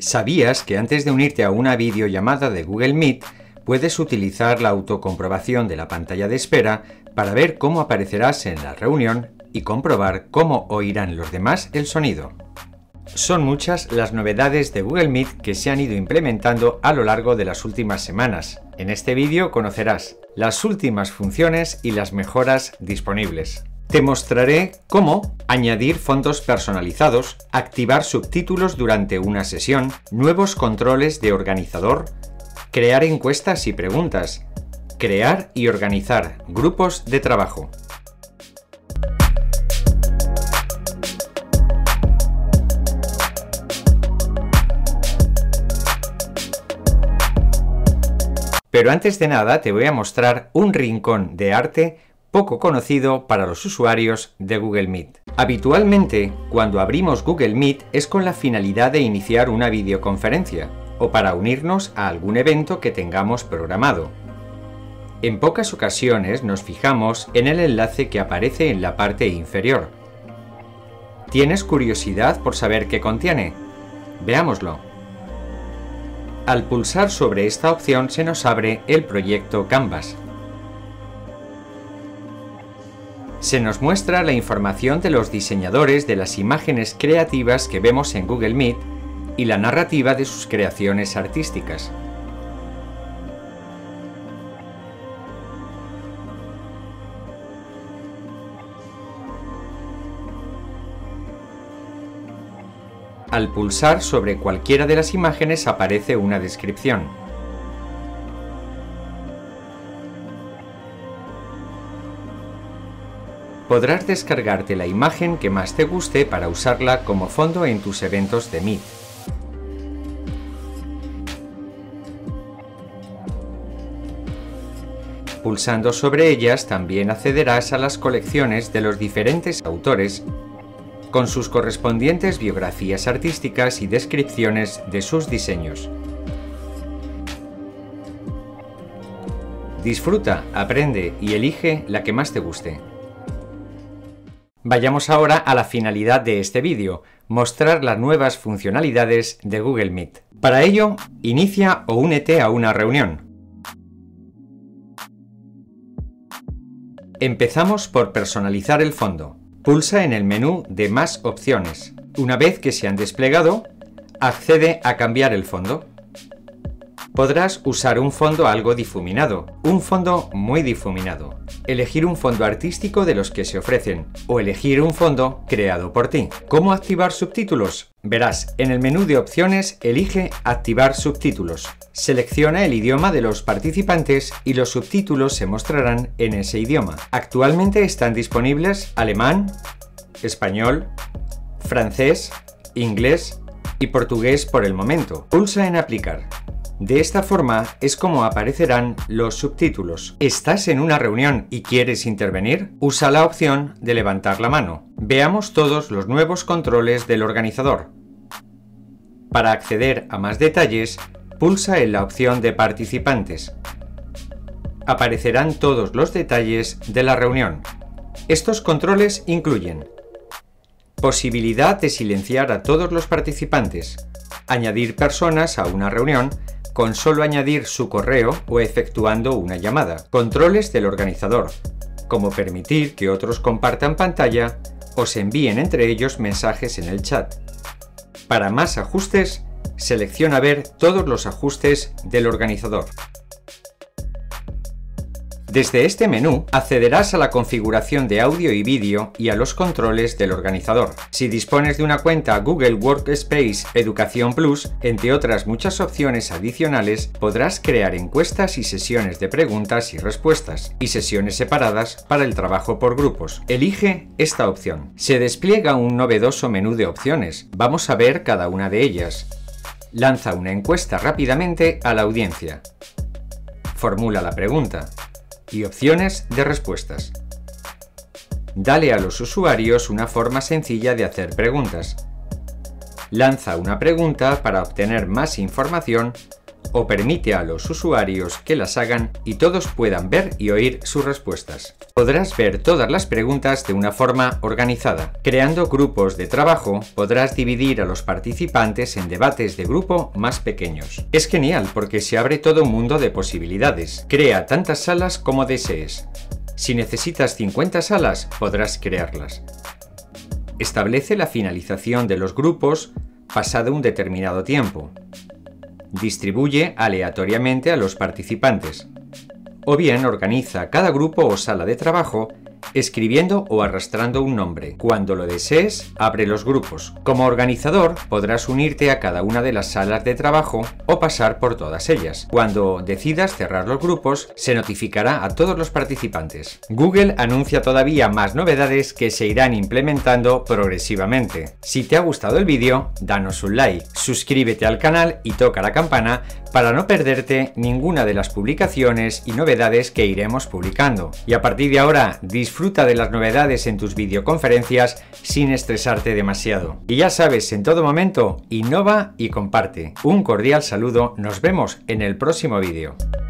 ¿Sabías que antes de unirte a una videollamada de Google Meet, puedes utilizar la autocomprobación de la pantalla de espera para ver cómo aparecerás en la reunión y comprobar cómo oirán los demás el sonido? Son muchas las novedades de Google Meet que se han ido implementando a lo largo de las últimas semanas. En este vídeo conocerás las últimas funciones y las mejoras disponibles. Te mostraré cómo añadir fondos personalizados, activar subtítulos durante una sesión, nuevos controles de organizador, crear encuestas y preguntas, crear y organizar grupos de trabajo. Pero antes de nada te voy a mostrar un rincón de arte poco conocido para los usuarios de Google Meet. Habitualmente, cuando abrimos Google Meet es con la finalidad de iniciar una videoconferencia o para unirnos a algún evento que tengamos programado. En pocas ocasiones nos fijamos en el enlace que aparece en la parte inferior. ¿Tienes curiosidad por saber qué contiene? Veámoslo. Al pulsar sobre esta opción se nos abre el proyecto Canvas. Se nos muestra la información de los diseñadores de las imágenes creativas que vemos en Google Meet y la narrativa de sus creaciones artísticas. Al pulsar sobre cualquiera de las imágenes aparece una descripción. Podrás descargarte la imagen que más te guste para usarla como fondo en tus eventos de Meet. Pulsando sobre ellas también accederás a las colecciones de los diferentes autores con sus correspondientes biografías artísticas y descripciones de sus diseños. Disfruta, aprende y elige la que más te guste. Vayamos ahora a la finalidad de este vídeo, mostrar las nuevas funcionalidades de Google Meet. Para ello, inicia o únete a una reunión. Empezamos por personalizar el fondo. Pulsa en el menú de Más opciones. Una vez que se han desplegado, accede a cambiar el fondo. Podrás usar un fondo algo difuminado, un fondo muy difuminado, elegir un fondo artístico de los que se ofrecen o elegir un fondo creado por ti. ¿Cómo activar subtítulos? Verás, en el menú de opciones elige Activar subtítulos. Selecciona el idioma de los participantes y los subtítulos se mostrarán en ese idioma. Actualmente están disponibles alemán, español, francés, inglés y portugués por el momento. Pulsa en Aplicar. De esta forma es como aparecerán los subtítulos. ¿Estás en una reunión y quieres intervenir? Usa la opción de levantar la mano. Veamos todos los nuevos controles del organizador. Para acceder a más detalles, pulsa en la opción de participantes. Aparecerán todos los detalles de la reunión. Estos controles incluyen posibilidad de silenciar a todos los participantes, añadir personas a una reunión con solo añadir su correo o efectuando una llamada. Controles del organizador, como permitir que otros compartan pantalla o se envíen entre ellos mensajes en el chat. Para más ajustes, selecciona ver todos los ajustes del organizador. Desde este menú accederás a la configuración de audio y vídeo y a los controles del organizador. Si dispones de una cuenta Google Workspace Educación Plus, entre otras muchas opciones adicionales, podrás crear encuestas y sesiones de preguntas y respuestas, y sesiones separadas para el trabajo por grupos. Elige esta opción. Se despliega un novedoso menú de opciones. Vamos a ver cada una de ellas. Lanza una encuesta rápidamente a la audiencia. Formula la pregunta. Y opciones de respuestas. Dale a los usuarios una forma sencilla de hacer preguntas. Lanza una pregunta para obtener más información o permite a los usuarios que las hagan y todos puedan ver y oír sus respuestas. Podrás ver todas las preguntas de una forma organizada. Creando grupos de trabajo, podrás dividir a los participantes en debates de grupo más pequeños. Es genial porque se abre todo un mundo de posibilidades. Crea tantas salas como desees. Si necesitas 50 salas, podrás crearlas. Establece la finalización de los grupos pasado un determinado tiempo. Distribuye aleatoriamente a los participantes. O bien organiza cada grupo o sala de trabajo escribiendo o arrastrando un nombre. Cuando lo desees, abre los grupos. Como organizador, podrás unirte a cada una de las salas de trabajo o pasar por todas ellas. Cuando decidas cerrar los grupos, se notificará a todos los participantes. Google anuncia todavía más novedades que se irán implementando progresivamente. Si te ha gustado el vídeo, danos un like, suscríbete al canal y toca la campana para no perderte ninguna de las publicaciones y novedades que iremos publicando. Y a partir de ahora, disfruta de las novedades en tus videoconferencias sin estresarte demasiado. Y ya sabes, en todo momento, innova y comparte. Un cordial saludo, nos vemos en el próximo vídeo.